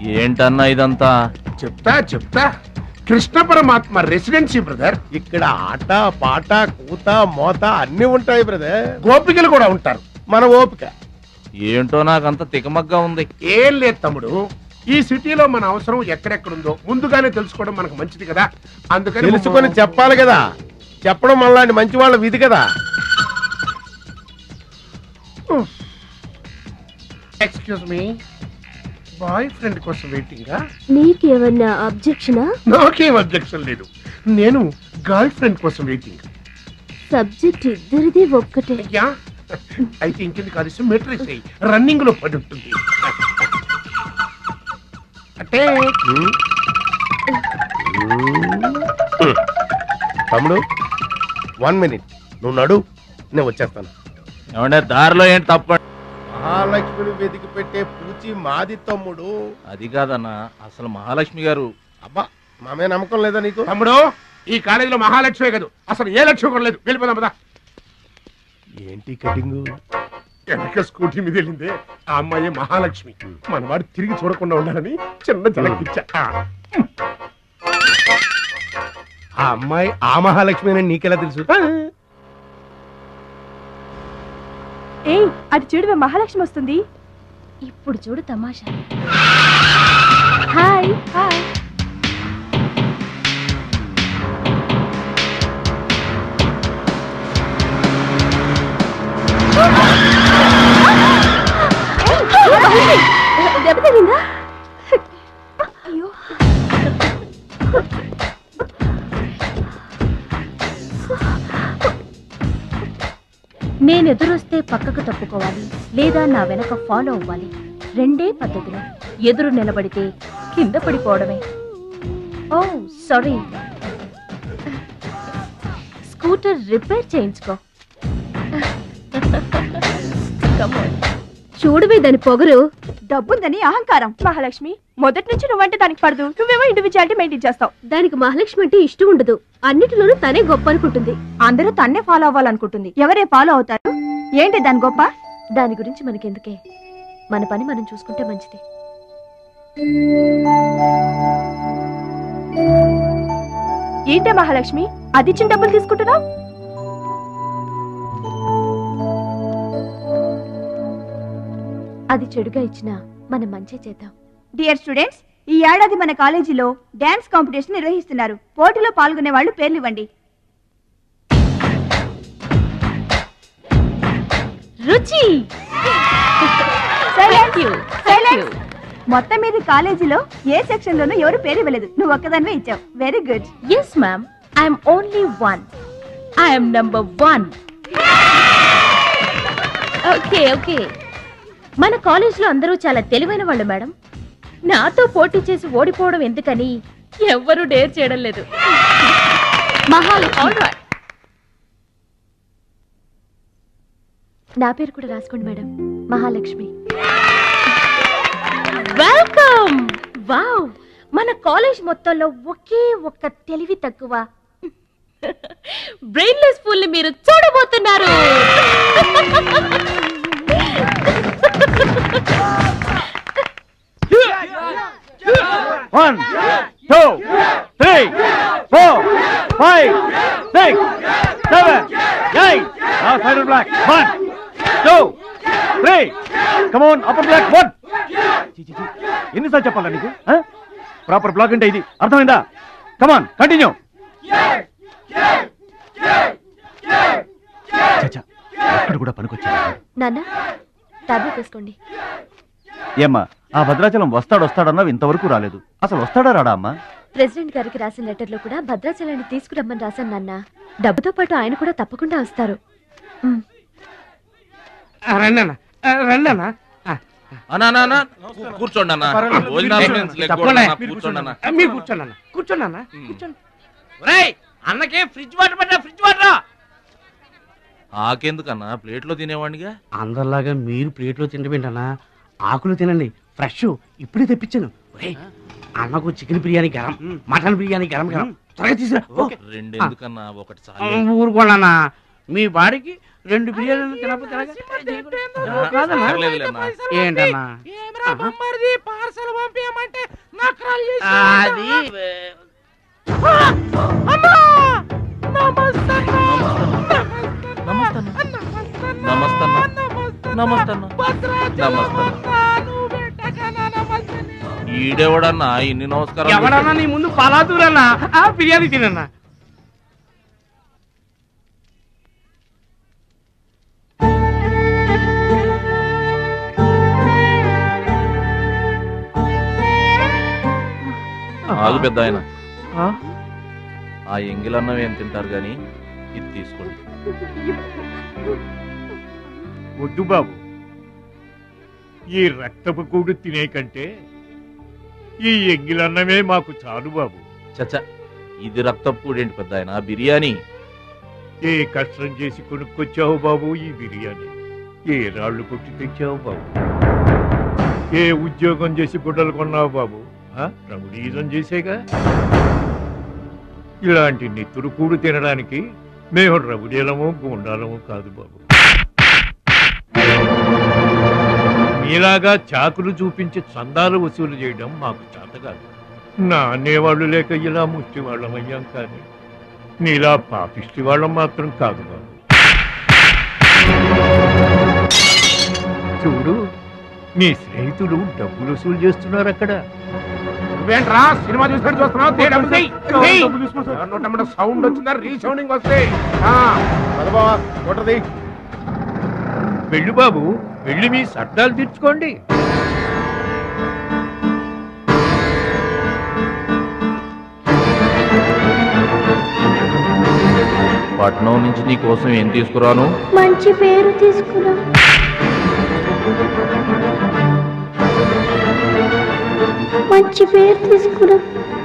ఏంటన్నా ఇదంతా? చెప్తా చెప్తా. కృష్ణ పరమాత్మ రెసిడెన్సీ బ్రదర్. ఇక్కడ ఆట పాట కూత మోత అన్ని ఉంటాయి బ్రదర్. గోపికలు కూడా ఉంటారు. మన ఓపిక ఏంటో నాకంత తికమగ్గా ఉంది. ఏం లేదు తమ్ముడు, ఈ సిటీలో మన అవసరం ఎక్కడెక్కడుందో ముందుగానే తెలుసుకోవడం మనకు మంచిది కదా. అందుకని తెలుసుకొని చెప్పాలి కదా. చెప్పడం మనలాంటి మంచి వాళ్ళ విధి కదా. ఎక్స్క్యూజ్ మీ, బాయ్ ఫ్రెండ్ కోసం వెయిటింగా? నీకేమన్నా అబ్జెక్షనా? నాకేం అబ్జెక్షన్ లేదు. నేను గర్ల్ ఫ్రెండ్ కోసం వెయిటింగ్. సబ్జెక్ట్ ఇద్దరిది ఒక్కటే. అయ్యా అయితే ఇంకెందుకు కలిసి మెట్రిక్ అయ్యి రన్నింగ్ లో పడి ఉంటుంది. అంటే తమ్ముడు 1 minute నువ్వు నడు, నేను వచ్చేస్తాను. ఏమంటే దారిలో ఏంటి తప్ప? మహాలక్ష్మిని వెతికి పెట్టే పూచి మాది తమ్ముడు. అది కాదన్నా, అసలు మహాలక్ష్మి గారు. అబ్బా మామే నమ్మకం లేదా నీకు? తమ్ముడు, ఈ కాలేజీలో మహాలక్ష్మే కాదు, అసలు ఏ లక్ష్యం కూడా లేదు. వెళ్ళిపోదాం పదా. ఏంటి కటింగ్? వెనక స్కూటీ మీద వెళ్ళిందే ఆ అమ్మాయి మహాలక్ష్మి. మనవాడు తిరిగి చూడకుండా ఉండాలని చిన్న జలకిచ్చా. ఆ అమ్మాయి ఆ మహాలక్ష్మి అని నీకెలా తెలుసు? ఏయ్, అది చూడవే, మహాలక్ష్మి వస్తుంది. ఇప్పుడు చూడు తమాషా. Hi hi. దెబ్బ తగిలిందా? అయ్యో, నేను ఎదురొస్తే పక్కకు తప్పుకోవాలి, లేదా నా వెనక ఫాలో అవ్వాలి. రెండే పద్ధతులు. ఎదురు నిలబడితే కింద పడిపోవడమే. ఓ సారీ, స్కూటర్ రిపేర్ చేయించుకో. చూడవే దాని పొగరు. డబ్బుందని అహంకారం. మహాలక్ష్మి, మొదటి నుంచి నువ్వంటే దానికి పడదు. నువ్వేమో ఇండివిజువాలిటీ మెయింటైన్ చేస్తావు. దానికి మహాలక్ష్మి అంటే ఇష్టం ఉండదు. అన్నిటిలోనూ తనే గొప్ప అనుకుంటుంది. అందరూ తన్నే ఫాలో అవ్వాలనుకుంటుంది. ఎవరే ఫాలో అవుతారు? ఏంటి దాని గొప్ప? దాని గురించి మనకెందుకే, మన పని మనం చూసుకుంటే మంచిది. ఏంటే మహాలక్ష్మి, అది ఇచ్చిన డబ్బులు తీసుకుంటున్నావు? అది చెడుగా ఇచ్చినా మనం మంచి చేద్దాం. డియర్ స్టూడెంట్స్, ఈ ఏడాది మన కాలేజీలో డాన్స్ కాంపిటీషన్ నిర్వహిస్తున్నారు. పోటీలో పాల్గొనే వాళ్ళు పేర్లు ఇవ్వండి. రుచి. మొత్తం మీద కాలేజీలో ఏ సెక్షన్ లోనూ ఎవరు పేరు ఇవ్వలేదు. నువ్వు ఒక్కదానివే ఇచ్చావు. Very good. Yes ma'am, I'm only one. I'm number 1. Okay okay. మన కాలేజ్లో అందరూ చాలా తెలివైన వాళ్ళు మేడం. నాతో పోటీ చేసి ఓడిపోవడం ఎందుకని ఎవ్వరూ డేర్ చేయడం లేదు. నా పేరు కూడా రాసుకోండి మేడం, మహాలక్ష్మి. వెల్కమ్. వావ్, మన కాలేజ్ మొత్తంలో ఒకే ఒక్క తెలివి తక్కువ బ్రెయిన్లెస్ ఫుల్ ని మీరు చూడబోతున్నారు. One, two, three, 4, 5, 6, 7, 8. Now side black. 1, 2, 3. Come on, upper black. 1. ఎన్నిసార్లు చెప్పాలా నీకు? ప్రాపర్ బ్లాక్ అంటే ఇది, అర్థమైందా? Come on, continue. చచ్చా, అక్కడ కూడా పనికొచ్చా. నాన్న, టాబ్లెట్ వేసుకోండి. ఏమ్మా, ఆ భద్రాచలం వస్తాడన్నావు, ఇంతవరకు రాలేదు. అసలు వస్తాడా రాడా అమ్మా? ప్రెసిడెంట్ గారికి రాసిన లెటర్ లో కూడా భద్రాచలాన్ని తీసుకురమ్మని రాశాను నాన్న. డబ్బుతో పాటు ఆయన కూడా తప్పకుండా వస్తారు. కూర్చోండి అన్న. అన్నకే ఫ్రిడ్జ్ వాటర్ పడ్డా. ఫ్రిడ్జ్ వాటర్ ఆకెందుకన్నా, ప్లేట్లో తినేవాడిగా. అందరిలాగా మీరు ప్లేట్లో తినబెంటన్నా, ఆకులు తినండి. ఫ్రెష్ ఇప్పుడే తెప్పించాను. అన్నకు చికెన్ బిర్యానీ గరం, మటన్ బిర్యానీ గరం త్వరగా తీసుకురా. రెండెందుకన్నా, ఒకటి ఊరుకోండి. మీ బాడీకి 2 బిర్యానీలు తినకపోతే ఏంటన్నా అది ఈడెవడన్నా ఇన్ని నమస్కారం ఎవడన్నా నీ ముందు పలాదూరన్నా ఆ బిర్యానీ తినన్నా ఆగు పెద్ద ఆయన ఆ ఎంగిలన్నం ఏం తింటారు గాని ఇది తీసుకోండి. వద్దు బాబు, ఈ రక్తపు కూడు తినే కంటే ఈ ఎంగిలన్నమే మాకు చాలు బాబు. చచ్చా, ఇది రక్తపు కూడేంటి పెద్ద ఆయన, బిర్యానీ. ఏ కష్టం చేసి కొనుక్కొచ్చావు బాబు ఈ బిర్యానీ? ఏ రాళ్ళు కొట్టి తెచ్చావు బాబు? ఏ ఉద్యోగం చేసి గుడ్డలు కొన్నావు బాబు? రౌడీజం చేసేగా. ఇలాంటి నెత్తురు కూడు తినడానికి మేము రౌడీలము గుండాలము కాదు బాబు. మీలాగా చాకులు చూపించి చందాలు వసూలు చేయడం మాకు చేత కాదు. నా అనేవాళ్ళు లేక ఇలా ముష్టి వాళ్ళం అయ్యాం, కానీ నీలా పాపిష్టి వాళ్ళం మాత్రం కాదు బాబు. చూడు, నీ స్నేహితులు డబ్బులు వసూలు చేస్తున్నారు అక్కడ. నువ్వేంట్రా సినిమా చూసినట్టు చూస్తున్నావు? సౌండ్ వచ్చిందా? రీసౌండింగ్ వస్తే వెళ్ళు బాబు, వెళ్ళి మీ సర్దాలు తీర్చుకోండి. పట్నం నుంచి నీ కోసం ఏం తీసుకురాను? మంచి పేరు తీసుకురా. మంచి పేరు తీసుకురా.